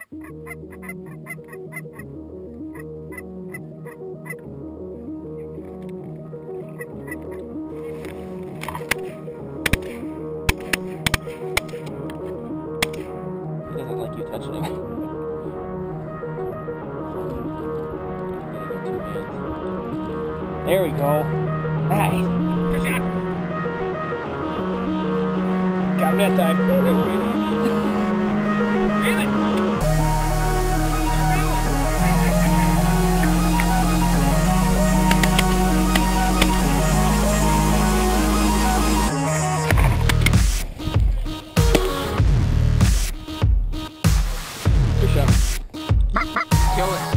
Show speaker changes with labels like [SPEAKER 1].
[SPEAKER 1] He doesn't like you touching him. There we go. Nice. Good shot. Got him that time. Reel it. Good shot.
[SPEAKER 2] Kill it.